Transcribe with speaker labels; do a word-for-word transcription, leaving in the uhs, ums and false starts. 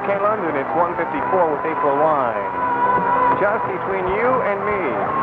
Speaker 1: K London, it's one fifty-four with April Wine. Just between you and me.